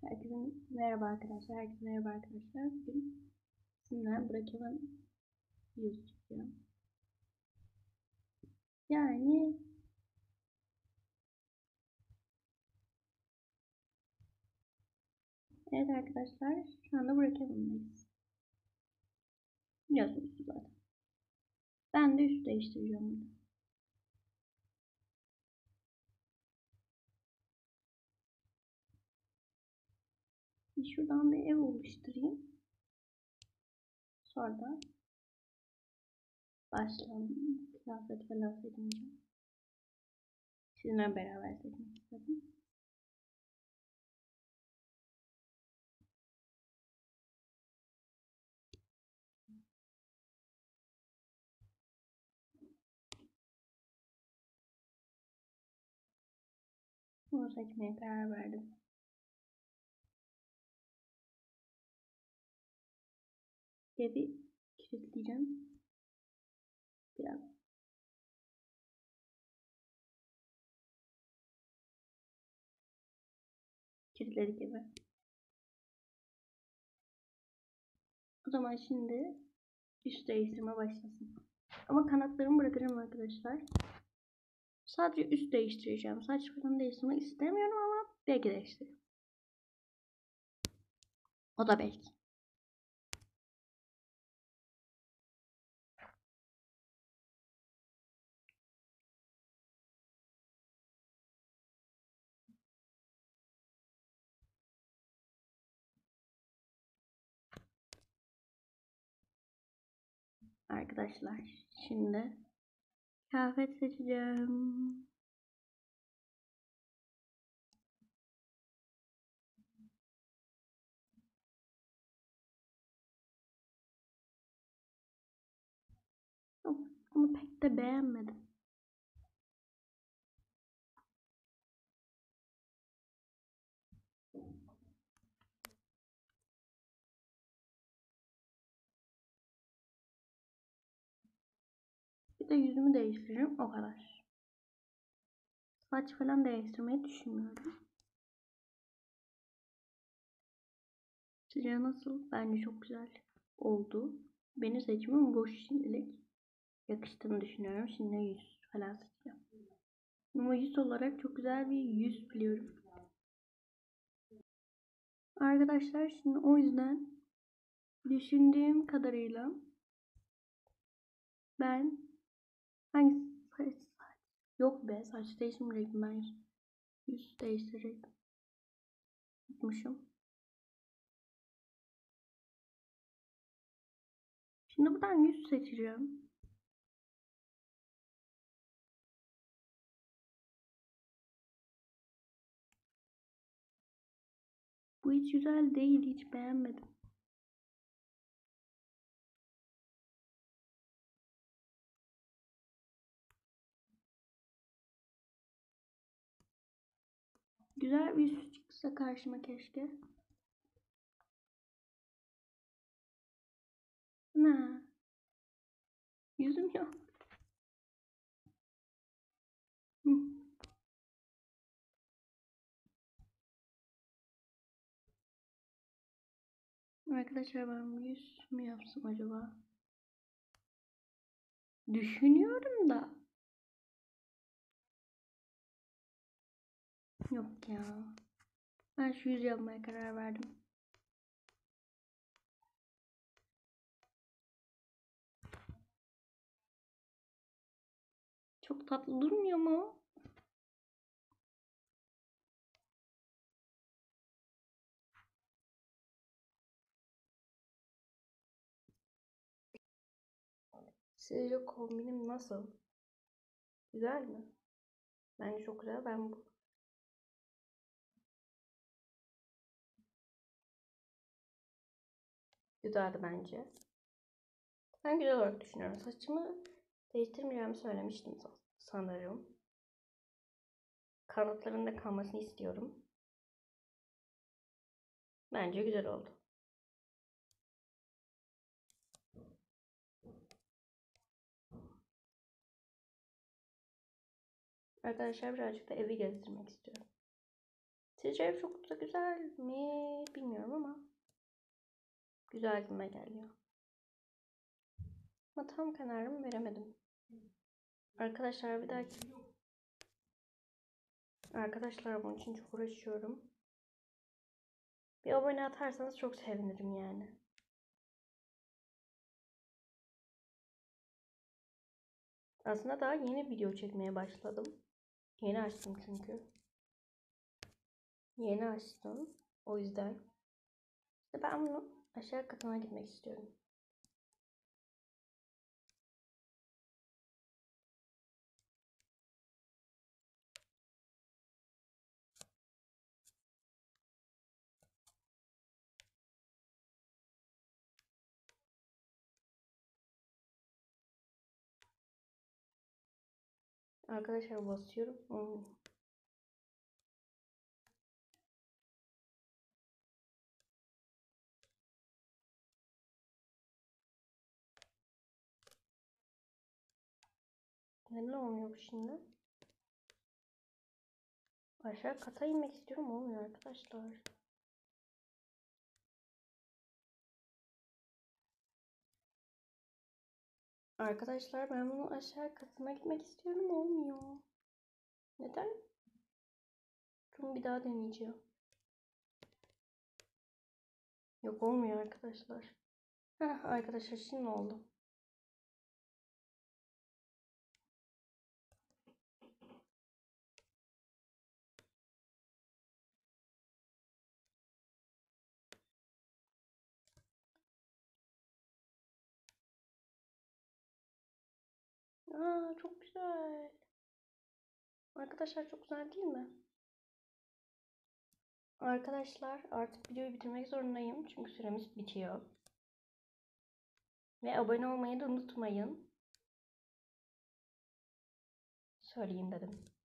Herkese merhaba arkadaşlar. Bugün sizinle Brookhaven videosu çekiyorum. Yani evet arkadaşlar, şu anda Brookhaven'dayız. Biliyorsunuz zaten. Ben de üst değiştireceğim burada. Şuradan bir ev oluşturayım. Sonra da başlayalım. Kıyafet falan seçeceğim. Sizinle beraber seçmek istedim. Bunu seçmeye karar verdim. Evi kilitleyeceğim. Biraz. Kilitledik evi. O zaman şimdi üst değiştirme başlasın. Ama kanatlarımı bırakacağım arkadaşlar. Sadece üst değiştireceğim. Saç falan değiştirmek istemiyorum ama belki değiştireyim. O da belki. Arkadaşlar şimdi kıyafet seçeceğim. Bunu pek de beğenmedim. Bir de yüzümü değiştireceğim, o kadar. Saç falan değiştirmeyi düşünmüyorum. Sizce nasıl? Bence çok güzel oldu. Benim seçimim boş şimdilik. Yakıştığını düşünüyorum. Şimdi yüz falan seçeceğim. Ama yüz olarak çok güzel bir yüz biliyorum. Arkadaşlar şimdi o yüzden düşündüğüm kadarıyla ben hangi saç yok be, saç değiştirmeyecektim, ben yüz değiştirecektim. Unutmuşum. Şimdi buradan yüz seçeceğim. Bu hiç güzel değil, hiç beğenmedim. Güzel bir yüz çıksa karşıma keşke. Ne? Yüzüm yok. Hı. Arkadaşlar ben yüz mü yapsam acaba? Düşünüyorum da. Yok ya. Ben şu yüz yapmaya karar verdim. Çok tatlı durmuyor mu? Sizce kombinim nasıl? Güzel mi? Bence çok güzel. Ben bu güzeldi bence. Ben güzel olarak düşünüyorum. Saçımı değiştirmeyeceğimi söylemiştim sanırım. Kanatlarında kalmasını istiyorum. Bence güzel oldu. Arkadaşlar birazcık da evi gezdirmek istiyorum. Sizce ev çok da güzel mi bilmiyorum ama güzel gibime geliyor. Ama tam kararımı veremedim. Arkadaşlar bir dahaki... Arkadaşlar bunun için çok uğraşıyorum. Bir abone atarsanız çok sevinirim yani. Aslında daha yeni video çekmeye başladım. Yeni açtım çünkü. Yeni açtım. O yüzden. İşte ben bunu aşağı katına gitmek istiyorum. Arkadaşlar basıyorum. Neden olmuyor bu şimdi? Aşağı kata inmek istiyorum. Olmuyor arkadaşlar. Arkadaşlar ben bunu aşağı katına gitmek istiyorum. Olmuyor. Neden? Şunu bir daha deneyeceğim. Yok olmuyor arkadaşlar. Heh, arkadaşlar şimdi oldu. Aa çok güzel. Arkadaşlar çok güzel değil mi? Arkadaşlar artık videoyu bitirmek zorundayım. Çünkü süremiz bitiyor. Ve abone olmayı da unutmayın. Söyleyeyim dedim.